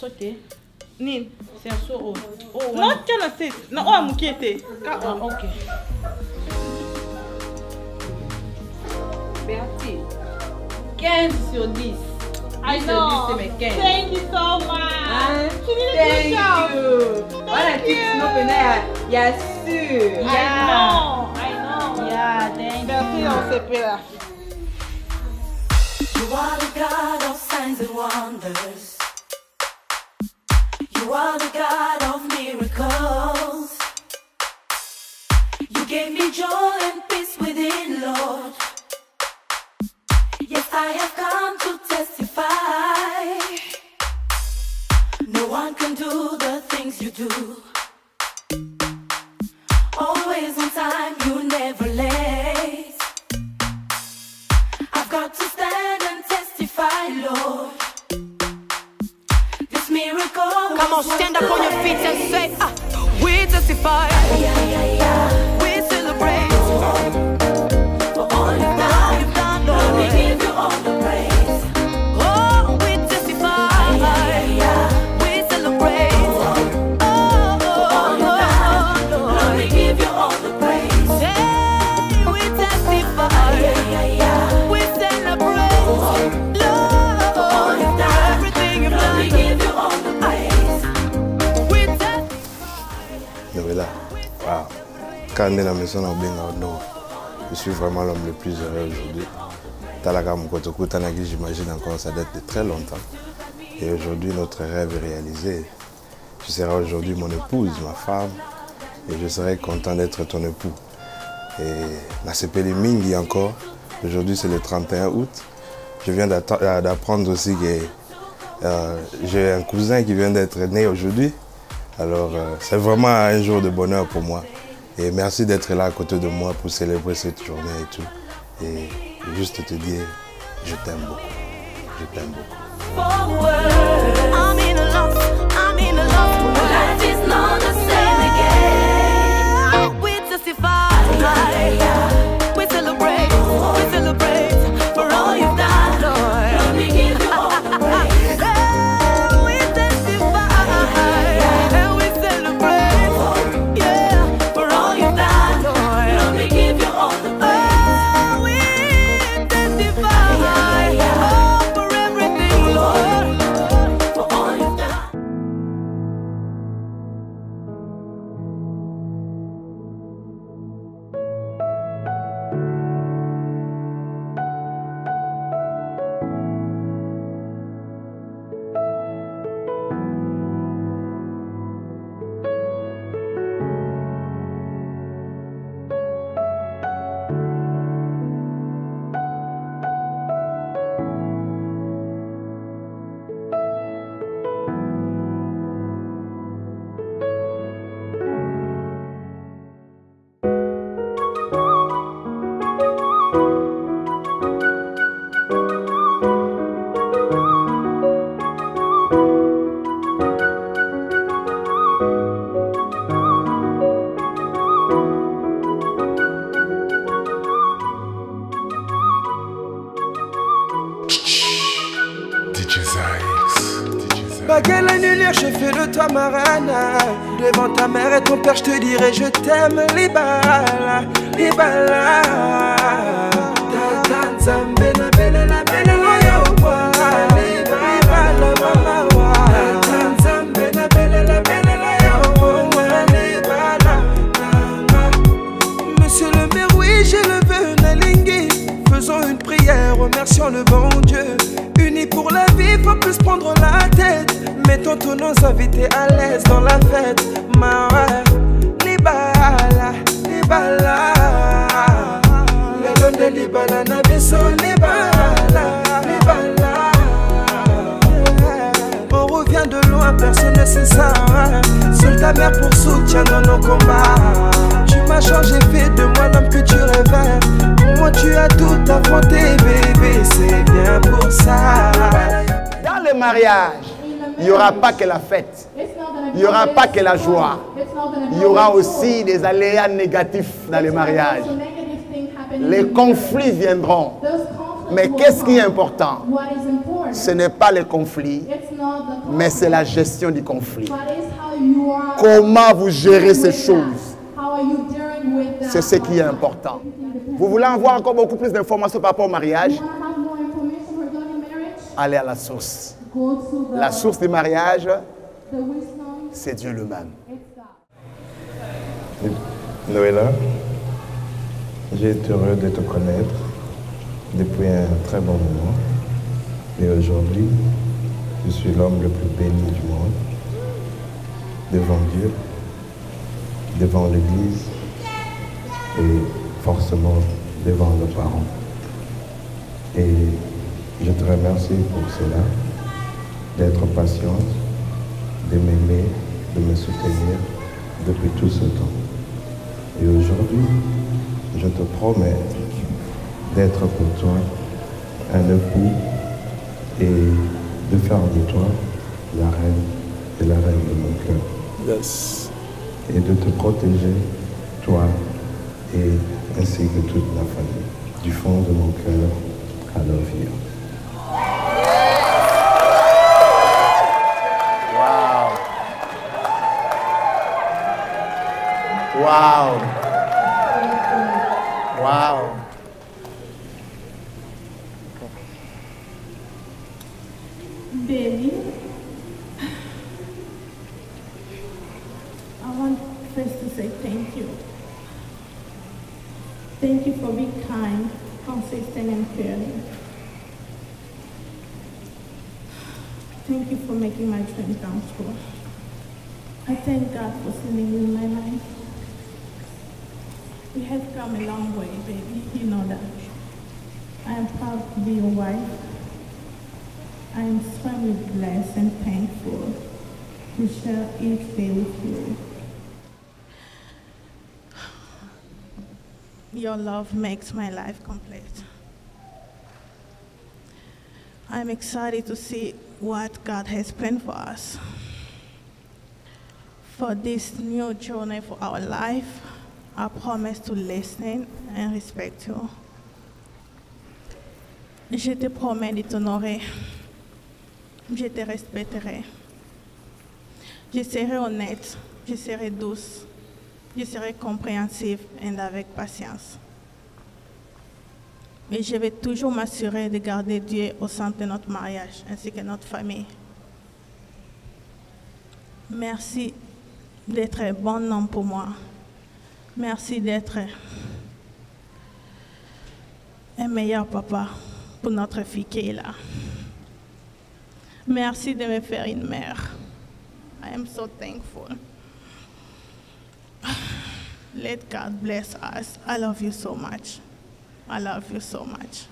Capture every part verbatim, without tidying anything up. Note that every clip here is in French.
sauté. Nin. C'est un saut. Oh, Non, tiens la tête. Non, oh, moukiete. Ah, ok. Bertie. quinze sur dix. I know. C'est mes quinze. Thank you so much. Hein? Tu dis le Thank you. Thank Voilà, tu you. n'en connais, il y a sûr. I know. I know. Yeah, thank Merci, you. on s'est là. You are the God of signs and wonders. You are the God of miracles. You gave me joy and peace within, Lord. Yes, I have come to testify. No one can do the things you do. Always on time, you never late. I've got to stand and testify, Lord. This miracle. Come on, stand up on your feet and say, ah, we testify. We celebrate. For all you've done, you've done, Lord. We give you all the praise. Oh, we testify. We celebrate. Oh, For all you've done, Lord, we give you all the praise. hey, we testify. We celebrate. Lord, For all you've done, everything you've Lord, we done. give you all the praise. We testify. Noëlla, wow. Quand on est dans la maison, on est dans je suis vraiment l'homme le plus heureux aujourd'hui. Talaka Mukotoku Tanagi, j'imagine encore, ça date de très longtemps. Et aujourd'hui, notre rêve est réalisé. Tu seras aujourd'hui mon épouse, ma femme, et je serai content d'être ton époux. Et la Sepeli Mingi encore, aujourd'hui c'est le trente et un août. Je viens d'apprendre aussi que euh, j'ai un cousin qui vient d'être né aujourd'hui. Alors euh, c'est vraiment un jour de bonheur pour moi. Et merci d'être là à côté de moi pour célébrer cette journée et tout. Et juste te dire, je t'aime beaucoup. Je t'aime beaucoup. I'm in a love, I'm in a love. Life is not the same again. We testify. We celebrate. We celebrate for all you've done, Lord. Lord, we give you all the praise. Hey, we testify. And we celebrate. Yeah, for all you've done, Lord. Lord, we give you all the praise. Oh, we testify. Oh, for everything, Lord. For all you've done. Baguette annulaire, je fais de toi ma rana. Devant ta mère et ton père, je te dirai je t'aime. Les balas, les balas. Ta tanzambe na belle la belle yo wa. Les balas, mama wa. Ta tanzambe na belle la belle yo wa. Les balas. Monsieur le maire, oui, j'ai le vœu Nalingi. Faisons une prière, remercions le bon Dieu. Unis pour la vie, faut plus prendre la tête. Mettons tous nos invités à l'aise dans la fête. Ma ouais, les balas, les balas. Le long de les balas, n'abaissons les balas, les balas. On revient de loin, personne ne sait ça. Seule ta mère pour soutien dans nos combats. Tu m'as changé, fait de moi l'homme que tu rêvais. Moi tu as tout affronté, bébé, c'est bien pour ça. Dans le mariage, il n'y aura pas que la fête, il n'y aura pas que la joie, il y aura aussi des aléas négatifs dans le mariage. Les conflits viendront, mais qu'est-ce qui est important? ce n'est pas les conflits, It's not the mais c'est la gestion du conflit. but it's how you are. Comment vous gérez ces choses, How are you dealing with that? c'est ce qui est important. Vous voulez avoir encore beaucoup plus d'informations par rapport au mariage? You want to have more information regarding marriage? Allez à la source. Go to the, La source du mariage, the wisdom. c'est Dieu lui-même. It's God. Noëlla, j'ai été heureux de te connaître depuis un très bon moment. Et aujourd'hui, je suis l'homme le plus béni du monde, devant Dieu, devant l'Église et forcément devant nos parents. Et je te remercie pour cela, d'être patiente, de m'aimer, de me soutenir depuis tout ce temps. Et aujourd'hui, je te promets d'être pour toi un époux et de faire de toi la reine et la reine de mon cœur. Yes. Et de te protéger, toi et ainsi que toute la famille. Du fond de mon cœur, I love you. Wow. Wow. Baby, I want first to say thank you. Thank you for being kind, consistent, and caring. Thank you for making my dream come true. I thank God for sending you in my life. We have come a long way, baby. You know that. I am proud to be your wife. I am extremely blessed and thankful to share each day with you. Your love makes my life complete. I'm excited to see what God has planned for us. For this new journey for our life, I promise to listen and respect you. Je te promets de t'honorer. Je te respecterai. Je serai honnête, je serai douce, je serai compréhensive et avec patience. Mais je vais toujours m'assurer de garder Dieu au centre de notre mariage ainsi que notre famille. Merci d'être un bon homme pour moi. Merci d'être un meilleur papa pour notre fille qui est là. Merci de me faire une mère. I am so thankful. Let God bless us. I love you so much. I love you so much.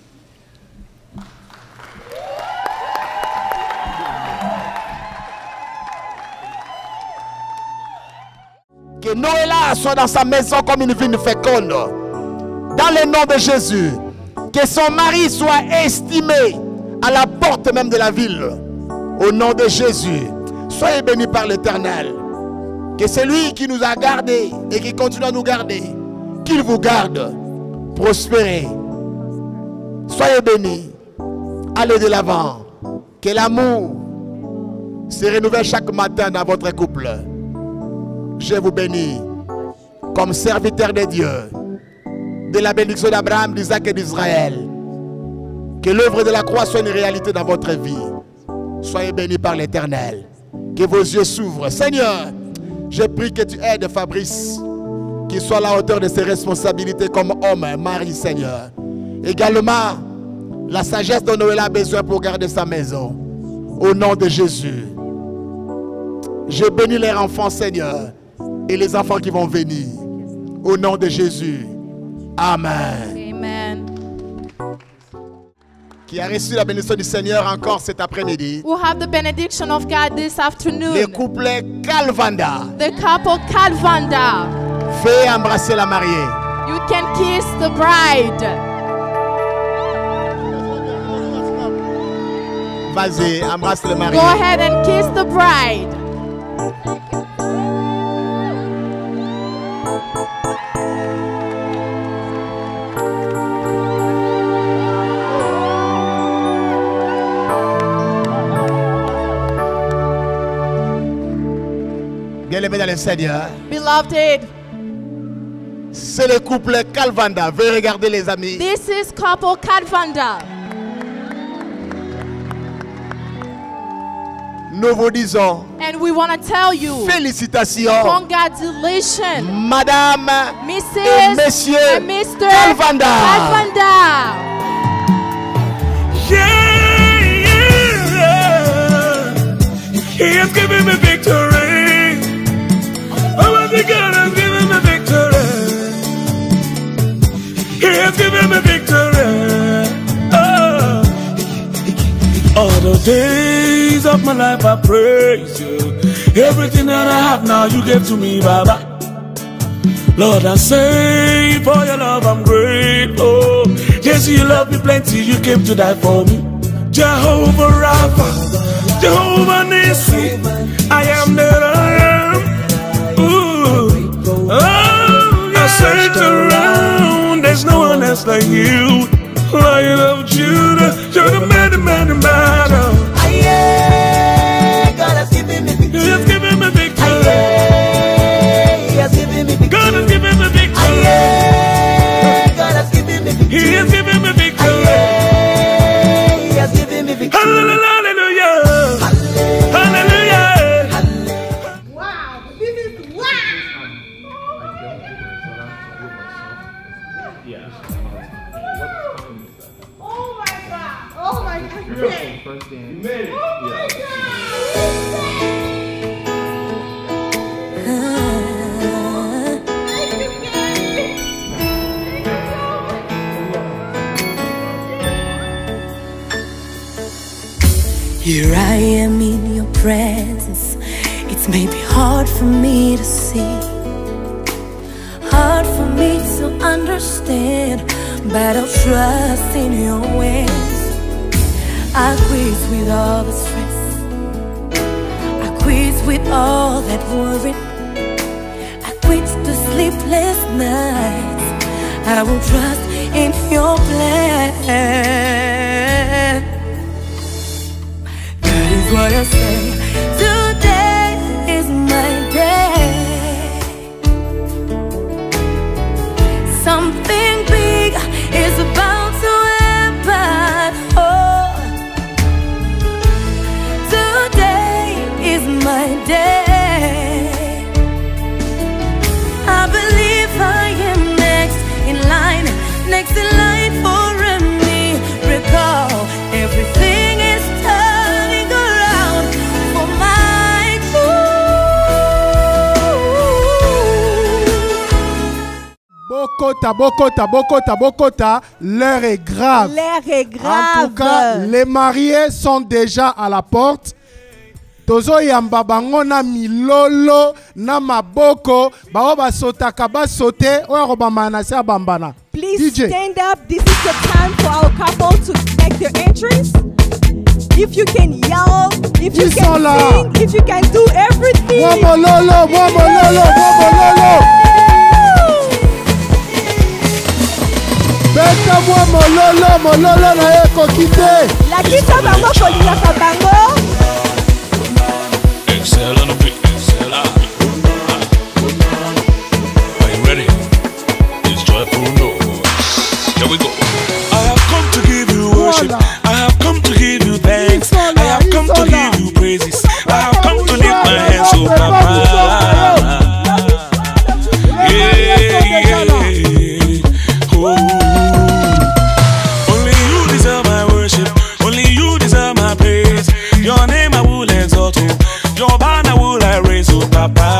Que Noëlla soit dans sa maison comme une vigne féconde. Dans le nom de Jésus. Que son mari soit estimé à la porte même de la ville. Au nom de Jésus. Soyez bénis par l'Éternel. Que c'est lui qui nous a gardés et qui continue à nous garder. Qu'il vous garde. Prospérez. Soyez bénis. Allez de l'avant. Que l'amour se renouvelle chaque matin dans votre couple. Je vous bénis comme serviteur de Dieu, de la bénédiction d'Abraham, d'Isaac et d'Israël. Que l'œuvre de la croix soit une réalité dans votre vie. Soyez bénis par l'Éternel. Que vos yeux s'ouvrent. Seigneur, je prie que tu aides Fabrice, qu'il soit à la hauteur de ses responsabilités comme homme, mari, Seigneur. Également, la sagesse dont Noëlla a besoin pour garder sa maison. Au nom de Jésus. Je bénis les enfants, Seigneur, et les enfants qui vont venir. Au nom de Jésus. Amen. Amen. Qui a reçu la bénédiction du Seigneur encore cet après-midi. We'll have the benediction of God this afternoon. Le couple Calvanda. The couple Calvanda. Fais embrasser la mariée. You can kiss the bride. Vas-y, embrasse le mari. Go ahead and kiss the bride. Bien-aimé dans le Seigneur. Beloved, c'est le couple Calvanda. Veuillez regarder les amis. this is couple Calvanda. Nous vous disons And we want to tell you, félicitations, congratulations, Madame Missus et Monsieur and Mister Calvanda. Calvanda. Yeah, yeah. He has given me victory. Oh, my God has given me victory. He has given me victory. Oh. All the days of my life I praise you. Everything that I have now you gave to me, Baba. Lord, I say for your love I'm grateful. Yes, you love me plenty, you came to die for me. Jehovah Rapha, Jehovah Nissi, I am that I am. Ooh. Oh, I searched around, there's no one else like you. Lion of Judah, you're the man, the man, the man. Aye, God has given me victory. He has given me victory. Aye, He has given me victory. God has given me victory. Aye, God has given me victory. He has given me victory. Aye, He has given me victory. Hallelujah. Hallelujah. Wow, this is wow. Oh my God. Oh my God. Great. First dance. Oh my God. Here I am in your presence. It's maybe hard for me to see, hard for me to understand, but I'll trust in your ways. I quit with all the stress, I quit with all that worry, I quit the sleepless nights. I will trust in your plan. That is what I say. Today is my day. Something big is about to happen. Oh, today is my day. I believe I am next in line, next in line for a miracle. Everything is turning around for my good. Bokota, Bokota, Bokota, Bokota, l'heure est grave. L'heure est grave. En tout cas, les mariés sont déjà à la porte. Tozo yamba bango na milolo na maboko bao basotaka basote oyo bambana se bambana. Please D J. stand up. This is the time for our couple to make their entrance. If you can yell, if you Ils can sont là. sing, if you can do everything. Momololo, momololo, momololo. Beta moi mololo, mololo na eko kite. La kita bango kolingaka bango. Excel on the beat, excel on the beat. Are you ready? It's joyful noise. Here we go. I have come to give you worship. I have come to give you thanks. I have come to give you praises. I have come to lift my hands to Papa. Yeah, yeah. Oh. Only you deserve my worship. Only you deserve my praise. Your name I will exalt you. Your banner will I raise, oh Papa.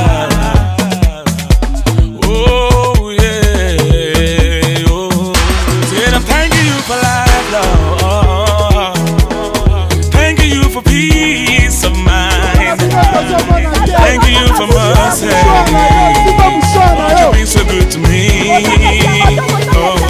Oh yeah, oh. Said I'm thanking you for life, Lord. Thanking you for peace of mind. Thanking you for mercy. You've been so good to me. Oh.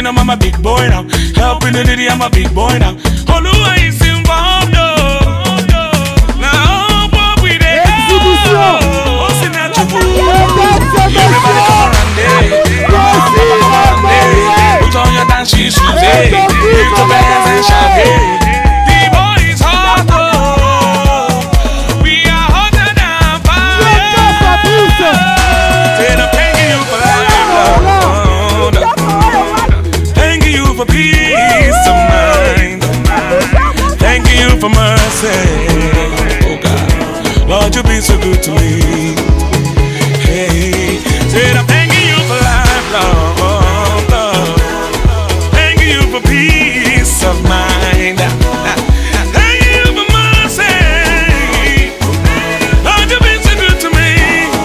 them, I'm a big boy now. Helping the lady, I'm a big boy now. Oluwa is involved, oh. Now, what we there? Oh, see that you everybody come around there. Come around there. Put on your dance shoes, eh? Take the bands and shout, eh? The boy is hot, oh. We are hotter than fire. Say I'm thanking you for life, thanking you for peace of mind, thanking you for mercy. Oh God, Lord, you've been so good to me. Hey, say I'm thanking you for life, Lord, Lord. Thanking you for peace of mind. Thanking you for mercy. Lord, you've been so good to me.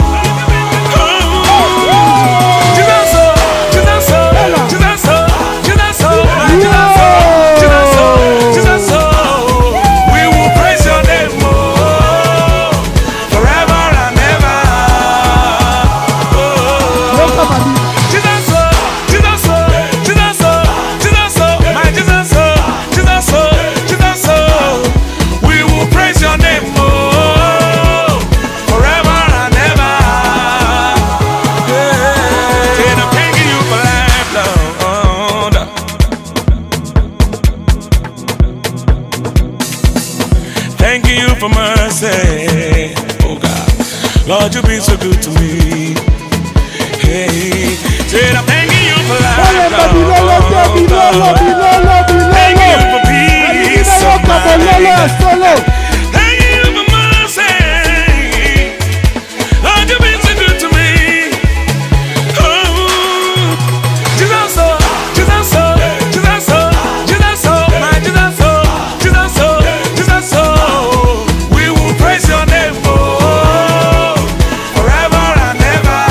For mercy, oh God, Lord, you've been so good to me. Hey, said I'm thanking you for life, Lord. Thanking you for peace of mind. Thanking you for mercy, Lord, you've been so good to me. Oh, Jesus, oh, Jesus, oh, Jesus, oh, Jesus, oh, my Jesus, oh, Jesus, oh, Jesus, oh. Praise your name, oh, forever and ever.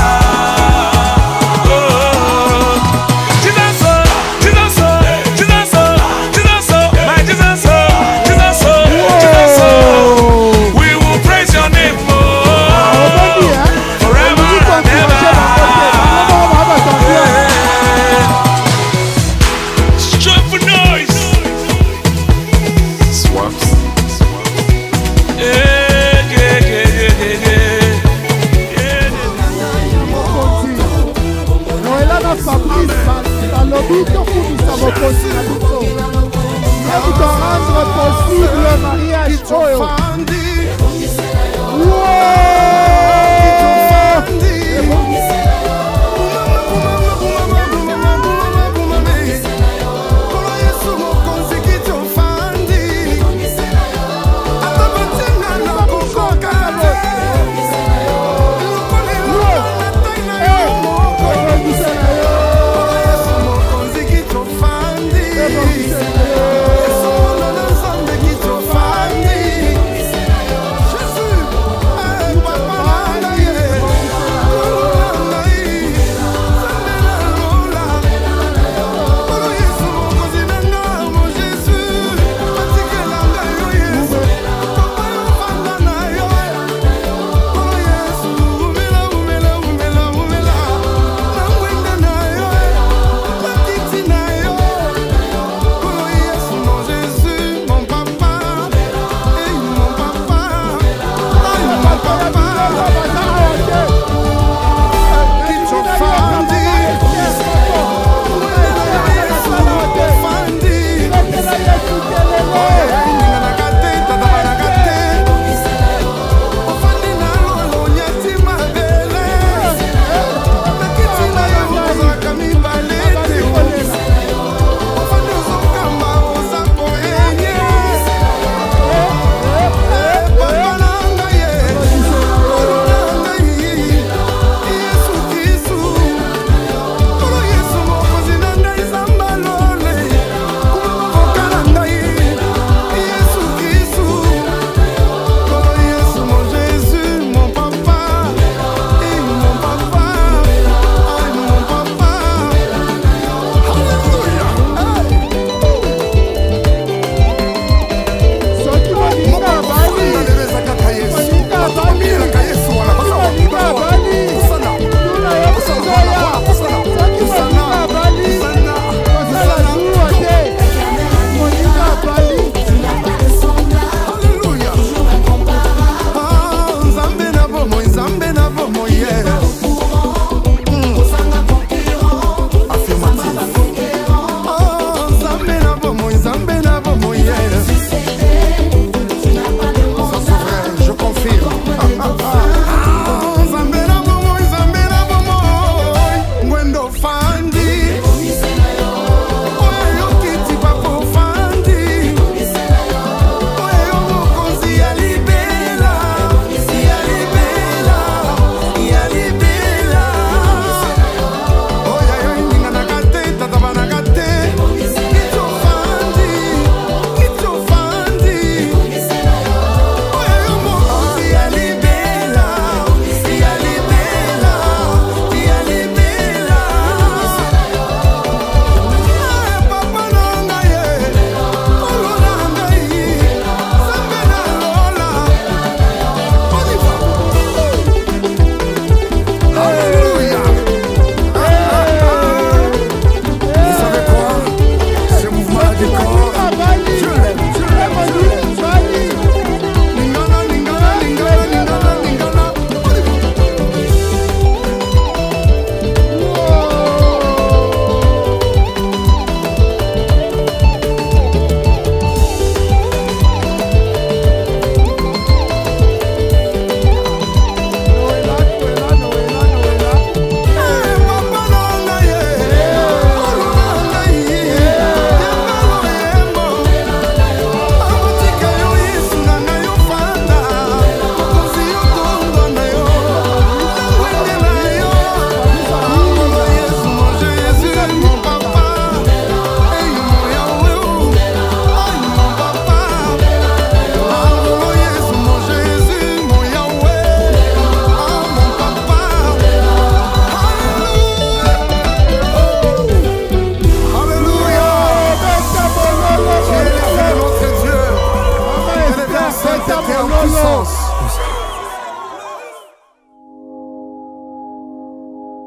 Oh, Jesus, oh, Jesus, oh, Jesus, oh, Jesus, oh, my Jesus, oh, Jesus, oh, Jesus,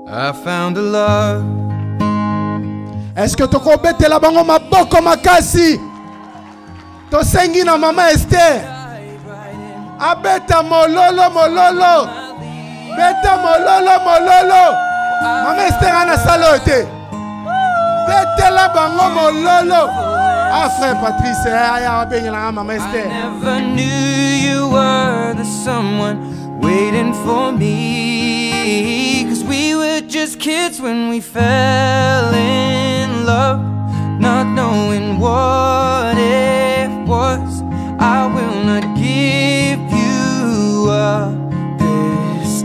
I found a love. Est-ce que tu peux mettre la bango maboko makasi? To sengi na Mama Esther. Abeta mololo mololo. Beta mololo mololo. Mama Esther ana salote. Beta la bango mololo. Ah frère Patrice, aya bengela Mama Esther. I never knew you were the someone waiting for me, 'cause we were just kids when we fell in love, not knowing what it was. I will not give you up this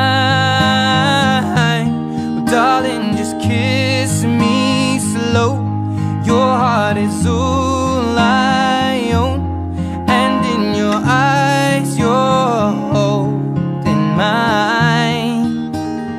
time. Well, darling, just kiss me slow. Your heart is all I own, and in your eyes you're holding mine.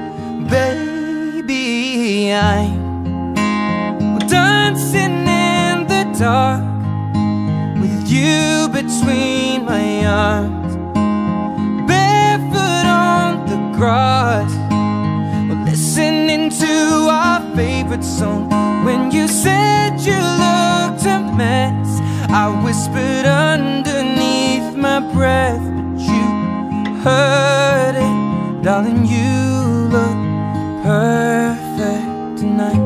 Baby, I'm dancing in the dark with you between my arms, barefoot on the grass. We're listening to our favorite song. When you said you looked a mess, I whispered underneath my breath, but you heard it. Darling, you look perfect tonight.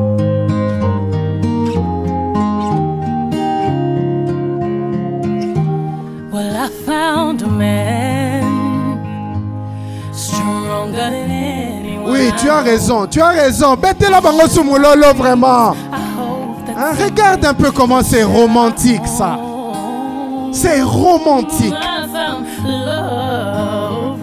Well, I found a man stronger than anyone. Oui, tu as raison, tu as raison. Bête la bango sumulolo vraiment. Hein, regarde un peu comment c'est romantique ça. C'est romantique. I found love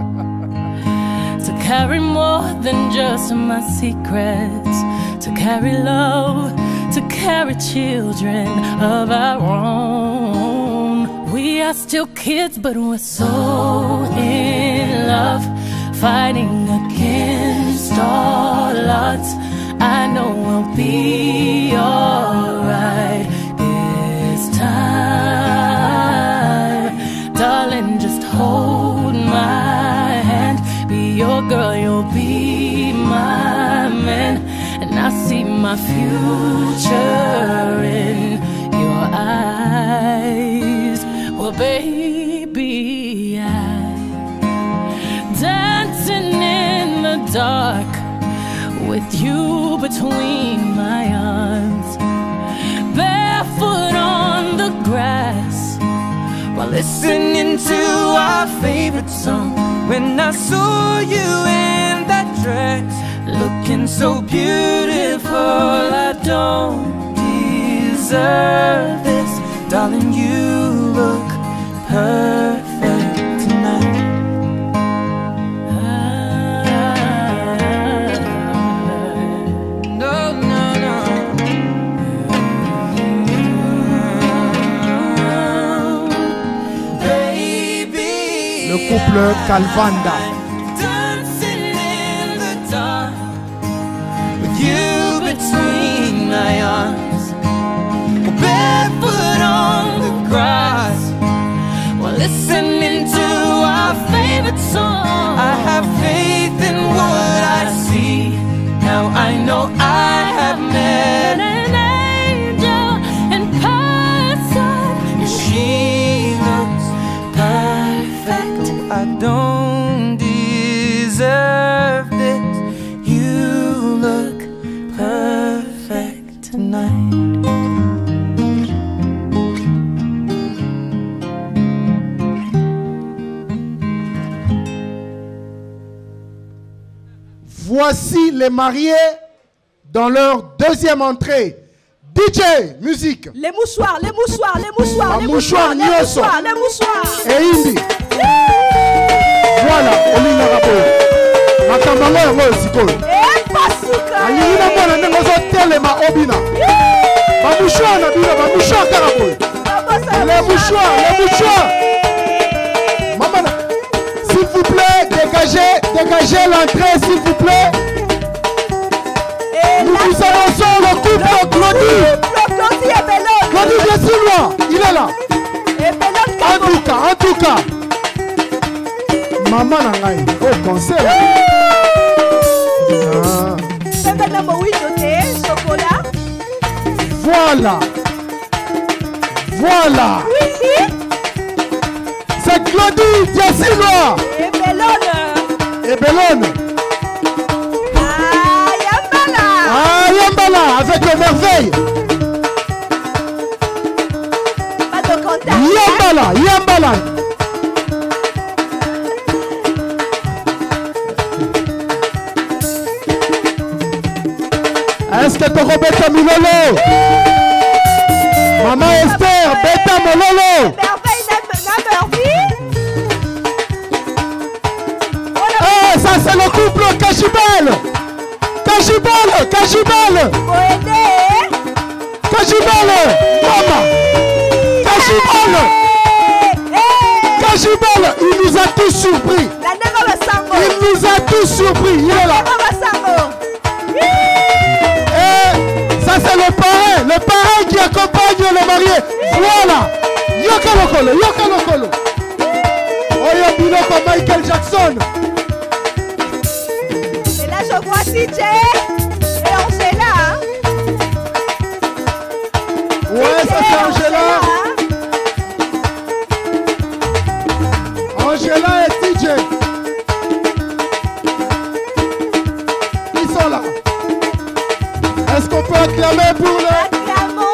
to carry more than just my secrets, to carry love, to carry children of our own. We are still kids, but we're so in love, fighting against all odds. I know we'll be alright this time. Darling, just hold my hand. Be your girl, you'll be my man. And I see my future in your eyes. Well, baby, I'm dancing in the dark with you between my arms, barefoot on the grass, while listening to our favorite song. When I saw you in that dress, looking so beautiful, I don't deserve this. Darling, you look perfect tonight. Le couple Calvanda. Dancing in the dark with you between my arms, barefoot on the grass, while listening to our favorite song. I have faith in what I see. Now I know I have met an angel in person. She looks perfect. I don't deserve this. You look perfect tonight. Voici les mariés dans leur deuxième entrée. D J, musique. Les mouchoirs, les mouchoirs, les mouchoirs, les mouchoirs, les mouchoirs, les mouchoirs. Et Indi. Voilà, Olina Rabo. Makamanga yango sikoyo. Eh, pasuka. Ayina mwana ndenge ozotelema obina. Ba mouchoir na bino, ba mouchoir kaka boye. Les mouchoirs, les mouchoirs. Maman, s'il vous plaît, dégagez, dégagez l'entrée, s'il vous plaît. Nous vous annonçons le couple Claudie. Claudie, viens sur moi. Il est là. En tout cas, en tout cas. Maman Nangaï, au concert. Pembe na mowindo te, chocolat. Voilà. Voilà. C'est Claudie Diassinois. Et Bellone. Et Bellone. Ah, Yambala. Ah, Yambala, avec le merveille. Pas de contact. Yambala, Yambala. Est-ce que tu as Beta Milolo? Maman Esther, Beta Mololo. Eh, ça c'est le couple Kajibal. Kajibal, Kajibal. Kajibal, maman. Kajibal. Kajibal, il nous a tous surpris. Il nous a tous surpris. Il est là. Ça c'est le parrain, le parrain qui accompagne le marié. Voilà. Yoka Lokolo, Yoka Lokolo. Oyo Biloko Michael Jackson. Et là je vois C J et Angela. Ouais, ça c'est Angela. Angela et T J. Ils sont là. Est-ce qu'on peut acclamer pour le... Acclamons.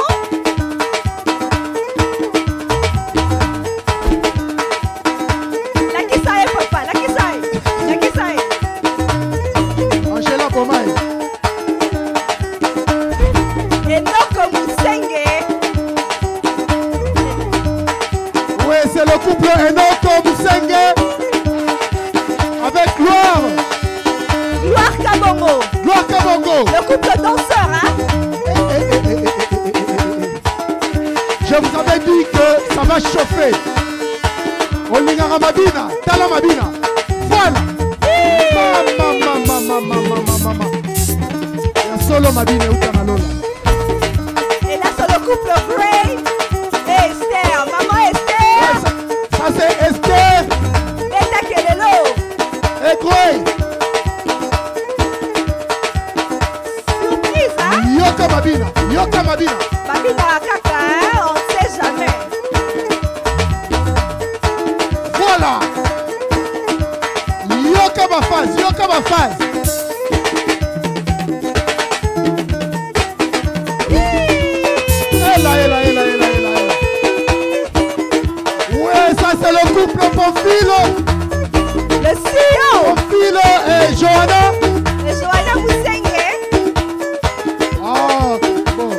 La Kisaï, papa, la Kisaï. La Kisaï. Angela Bomay. Enoko Musenge. Oui, c'est le couple Enoko Musenge. Avec Gloire. Gloire Kabongo. Gloire Kabongo. Le couple danseur, hein? Je vous avais dit que ça va chauffer. Olingara Mabina, Tala Mabina. Voilà. Mama, mama, mama, mama, mama. Il y a solo Mabina et Utanalola. Et là, c'est le couple Gray et Esther. Maman Esther. Ouais, ça, ça c'est Esther. Beta Kelelo. Et Gray. Surprise, hein? Yoka Mabina. Yoka Mabina. Mabina Kaka, hein? On ne sait jamais. Voilà. Yoka ma phase. Yoka ma phase. Ella, ella, ella, ella, ella. Ouais, ça c'est le couple Bonfilo. Le C E O. Bonfilo et Johanna. Et Johanna Musenge. Ah, bon.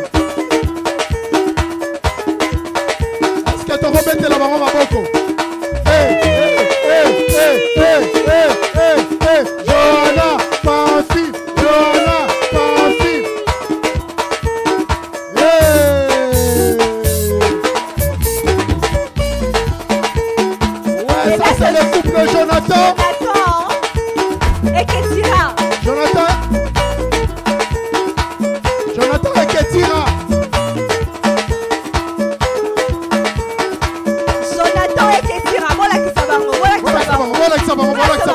Est-ce que tu remettes la maman Maboko? Eh, eh, eh, eh, eh, eh, eh, eh. Johanna, Panfi, Johanna, Panfi. Ouais, ça c'est le couple Jonathan. Jonathan. Et Ketira. Jonathan. Jonathan et Ketira. Jonathan et Ketira. Voilà qui ça va. Voilà qui ça va. Voilà qui ça va. Voilà qui ça va.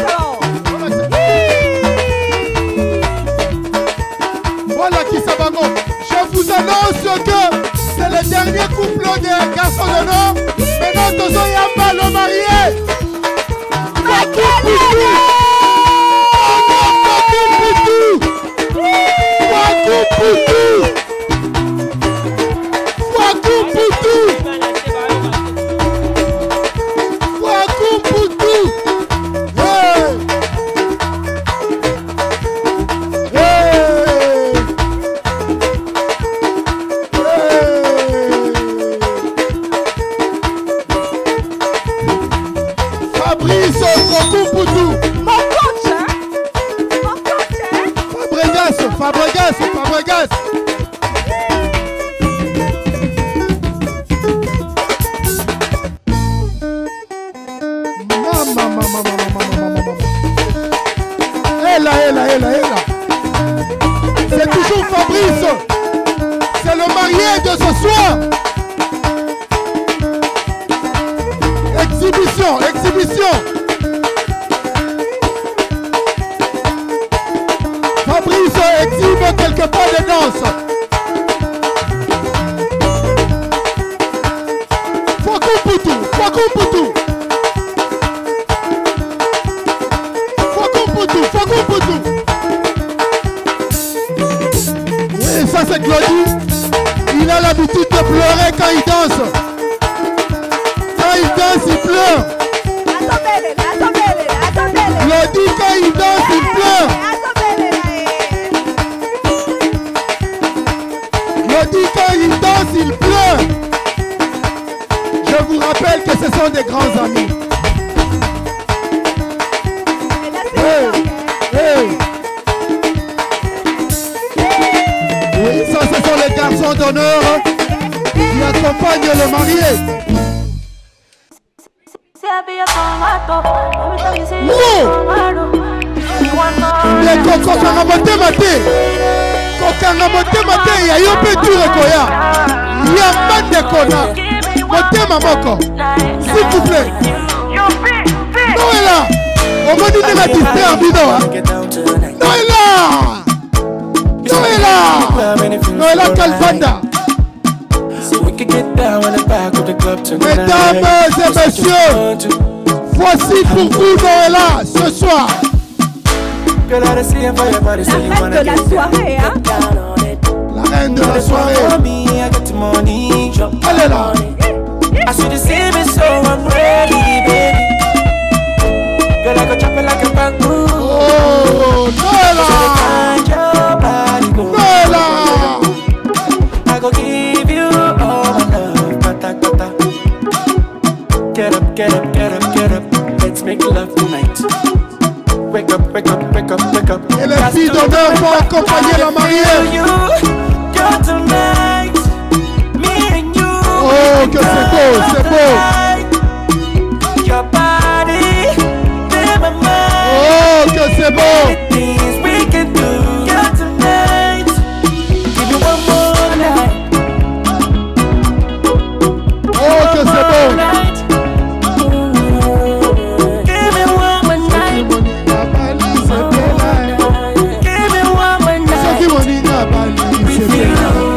Voilà qui ça va. Je vous annonce que c'est le dernier couple des garçons de Nord. Maintenant, Tozo Yamba, le marié. Wakupoutou. Wakupoutou. Wakupoutou. Wakupoutou. Hey. Hey. Fabrice Wakupoutou. Mon coach, hein? Mon coach, hein? Fabregas, Fabregas, Fabregas. Maman, maman, maman, maman, maman, maman. Elle là, elle là, elle là, elle là. C'est toujours Fabrice. C'est le marié de ce soir. Exhibition, exhibition. quand il danse. Quand il danse, il pleure. Claudie, quand il danse, il pleure. Claudie, quand il danse, il pleure. Je vous rappelle que ce sont des grands amis. Hey, hey. Oui, ça, ce sont les garçons d'honneur qui accompagnent le marié. Non! Les kokanga moté maté. Kokanga moté maté, il y a eu un peu de rekoya. Il y a pas de kona. Moté mamoko. S'il vous plaît. Noëlla. On m'a dit de la distraire, Bino. Noëlla. Noëlla. Noëlla Calvanda. Mesdames et messieurs, voici pour vous Noëlla ce soir. La reine de la soirée, hein? La reine de la soirée. Elle est là. I should have seen me, so I'm ready, baby. Girl, I go chop it like a bamboo. Oh, Noëlla. Noëlla. I go give you all my love, pata pata. Get up, get up, get up, get up. Let's make love tonight. Wake up, wake up, wake up, wake up. Et les filles d'honneur vont accompagner la mariée. Girl, tonight, me and you. Oh, que c'est beau, c'est beau. Your body, in my mind. Oh, que c'est beau. Things we can do. Girl, tonight, give you one more night. Oh, que c'est beau. Give me one more night. Give me one more night. With you.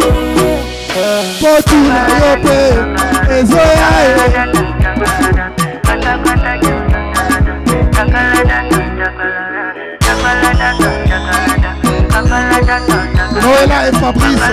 Fortuna yope, ezoya. Noëlla et Fabrice.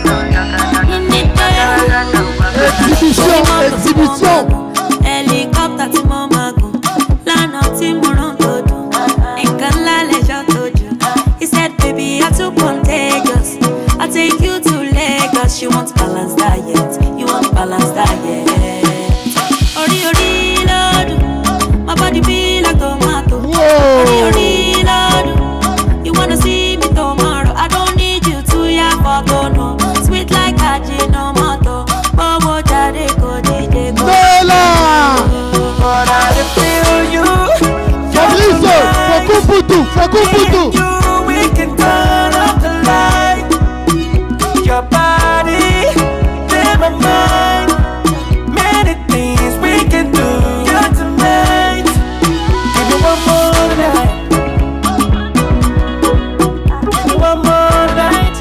Exhibition, exhibition. Hélicoptère to Momago, la notte morontodo, Enkala leisure tojo. He said, baby, you're too contagious. I'll take you to Lagos. You want balanced diet, you want balanced diet. Ori ori lord, my body be like tomato. Ori ori lord, you wanna see me tomorrow? I don't need you to ya for no. Sweet like Ajinomoto, Bobo Jade go D J go. But I feel you. Fabrice, Fakou Poutou, Fakou Poutou. We can turn up the light. Your body, in my mind. Many things we can do. Girl, tonight, give me one more night. Give me one more night.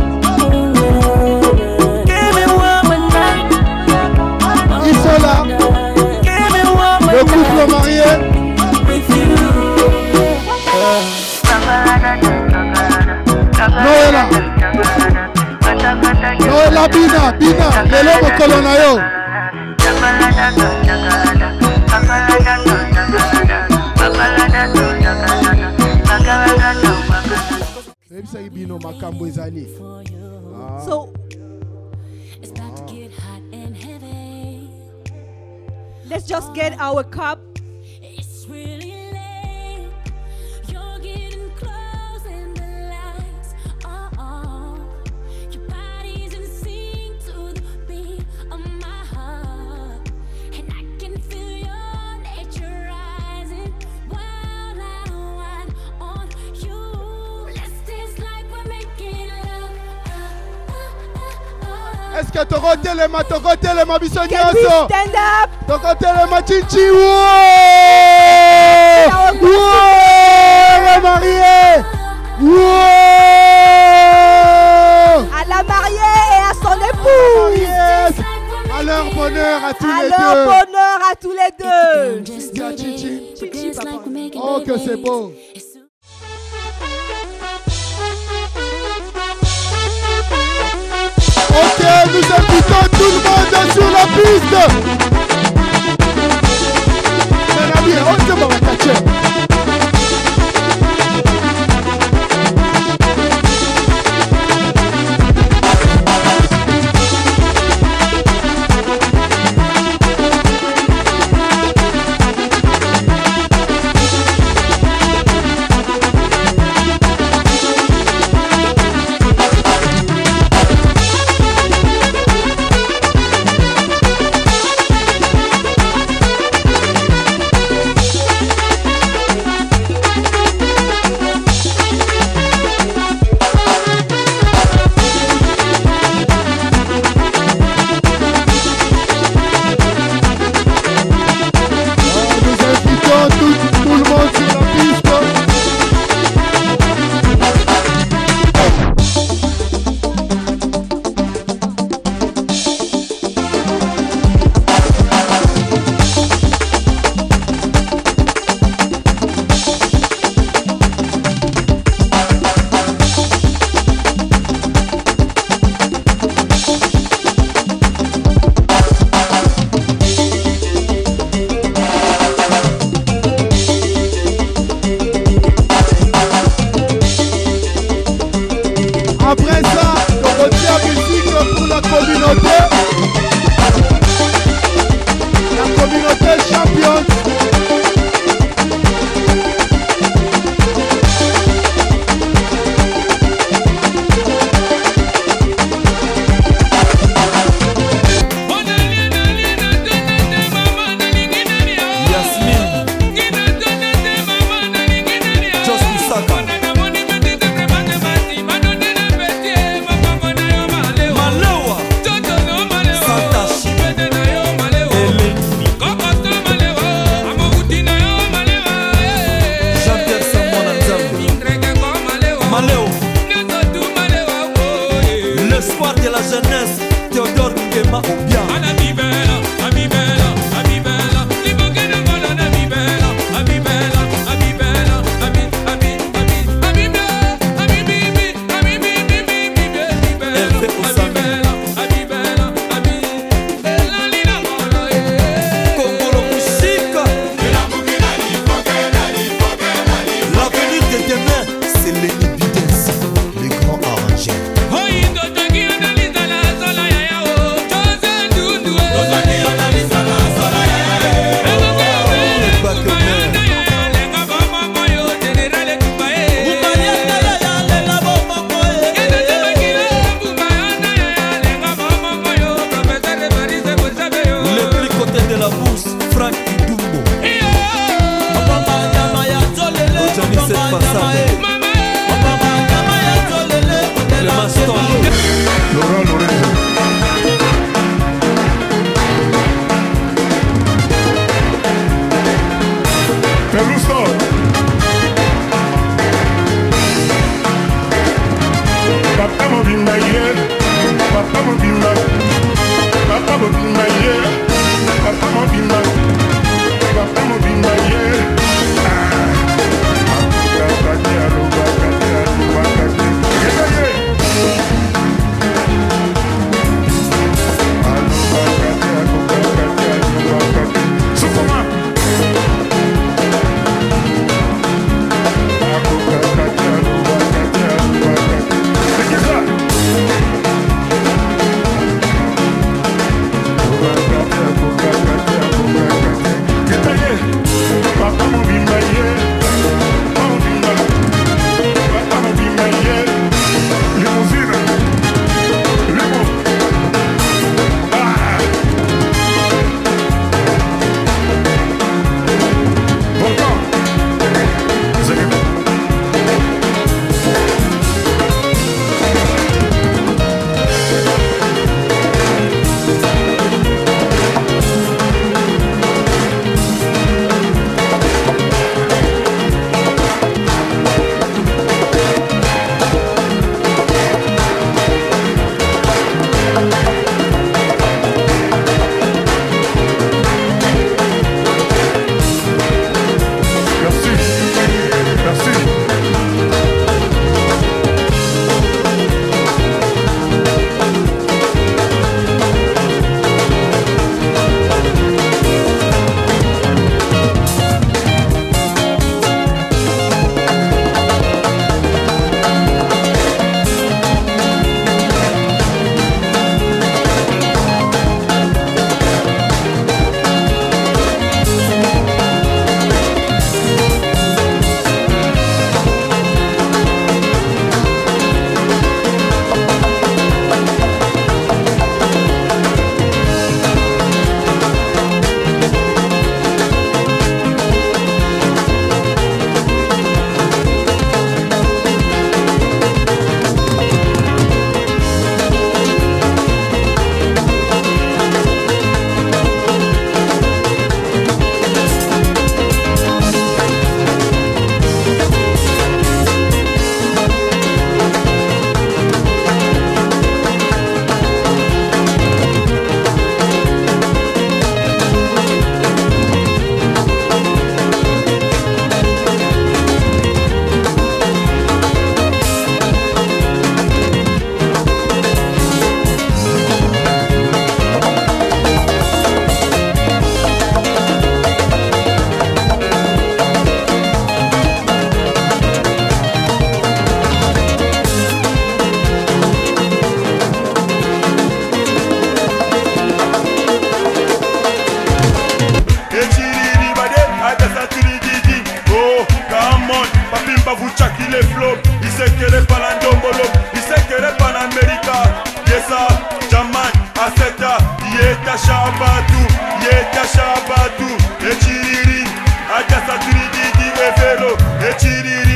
Give me one more night. Ils sont là. Give me one more Le couple marié. with you. Noëlla. Noëlla Bina, Bina, lelo mokolo na yo. Ebisaki bino makambo ezali. So, let's just get our cup. It's really late. You're getting close and the lights are on. Your body's in sync to the beat of my heart. And I can feel your nature rising. Wild and wild on you. Let's dance like we're making love. Est-ce que toko telema, toko telema biso Can we nyonso? stand up? Toko telema chichi, wow! Wow! La mariée! Wow! À la mariée et à son épouse. Yes! À leur bonheur à tous À les leur deux. bonheur à tous les deux. Tiens, chichi. Chichi, papa. Oh, que c'est beau! Ok, nous invitons tout le monde sur la piste. Mon ami, on se va cacher. Après ça, on retient musique pour la communauté. La communauté championne. L'espoir de la jeunesse, Théodore Ngema Obiang. L'avenir de demain, c'est Lenny Bidens, le grand arrangeur.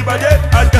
everybody. I